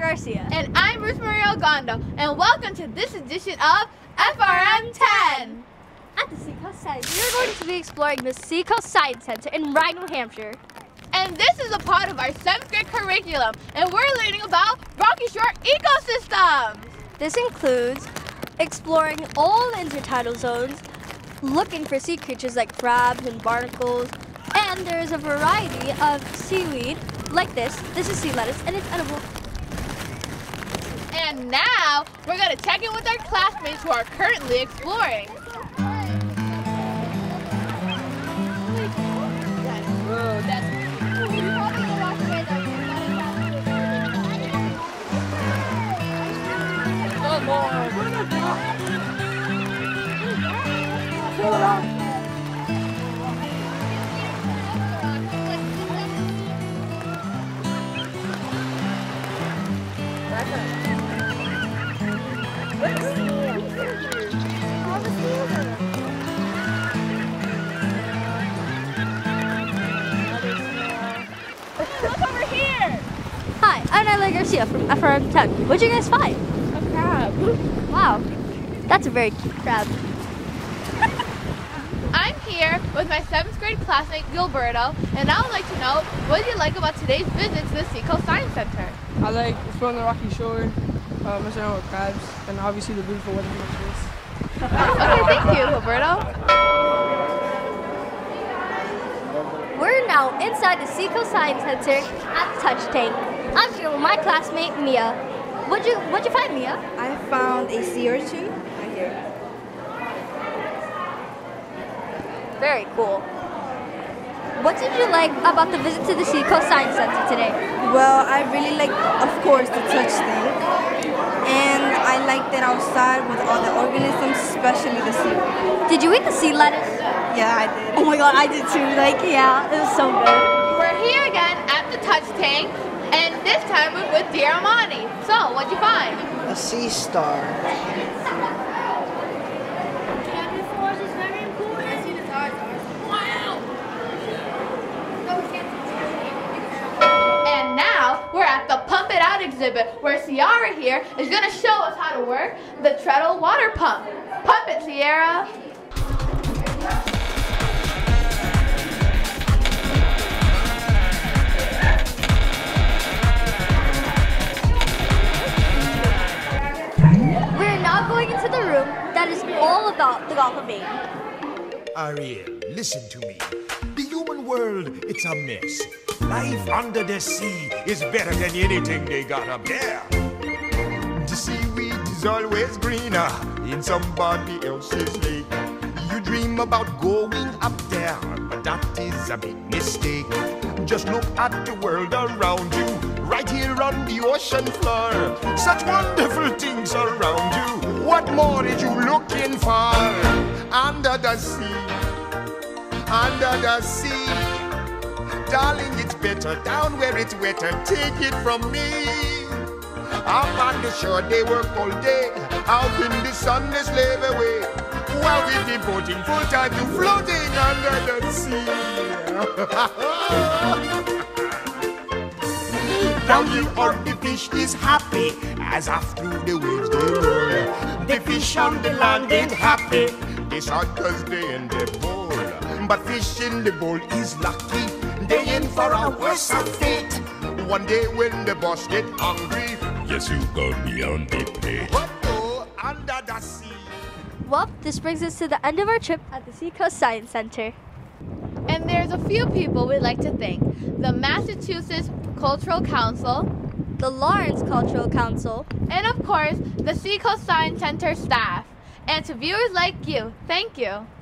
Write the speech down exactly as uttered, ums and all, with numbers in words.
Garcia. And I'm Ruth Maria Ogondo, and welcome to this edition of F R M ten. At the Seacoast Science, we are going to be exploring the Seacoast Science Center in Rye, New Hampshire. And this is a part of our seventh grade curriculum, and we're learning about Rocky Shore ecosystems. This includes exploring all intertidal zones, looking for sea creatures like crabs and barnacles, and there's a variety of seaweed like this. This is sea lettuce, and it's edible. And now, we're going to check in with our classmates who are currently exploring. Whoa, that's Come on. Look over here! Hi, I'm Nyla Garcia from F R M ten. What'd you guys find? A crab. Wow, that's a very cute crab. I'm here with my seventh grade classmate Gilberto, and I would like to know, what did you like about today's visit to the Seacoast Science Center? I like exploring the Rocky Shore, uh, messing around with crabs, and obviously the beautiful weather like this. Okay, thank you, Gilberto. We're now inside the Seacoast Science Center at the Touch Tank. I'm here with my classmate Mia. What'd you What'd you find, Mia? I found a sea urchin right here. Very cool. What did you like about the visit to the Seacoast Science Center today? Well, I really like, of course, the touch tank. And I liked it outside with all the organisms, especially the seaweed. Did you eat the sea lettuce? Yeah, I did. Oh my god, I did too. Like, yeah, it was so good. We're here again at the Touch Tank, and this time we're with dear Amani. So, what'd you find? A sea star. And now we're at the Pump It Out exhibit, where Ciara here is going to show us how to work the treadle water pump. Pump it, Ciara. We're now going into the room that is all about the Gulf of Maine. Ariel, listen to me. The human world, it's a mess. Life under the sea is better than anything they got up there. The seaweed is always greener in somebody else's lake. You dream about going up there, but that is a big mistake. Just look at the world around you, right here on the ocean floor. Such wonderful things around you. What more are you looking for? Under the sea, under the sea. Darling, it's better down where it's wetter. Take it from me. Up on the shore, they work all day. Out in the sun, they slave away. While we're devoting full time to floating under the sea. Down here on the fish is happy, as after the waves they roll. The fish on the land ain't happy, they sad cause they in the bowl. But fish in the bowl is lucky, they in for a worse fate. One day when the boss get hungry, yes, you go beyond the plate. What oh, under the sea? Well, this brings us to the end of our trip at the Seacoast Science Center. And there's a few people we'd like to thank. The Massachusetts Cultural Council, The Lawrence Cultural Council, and of course, the Seacoast Science Center staff. And to viewers like you, thank you.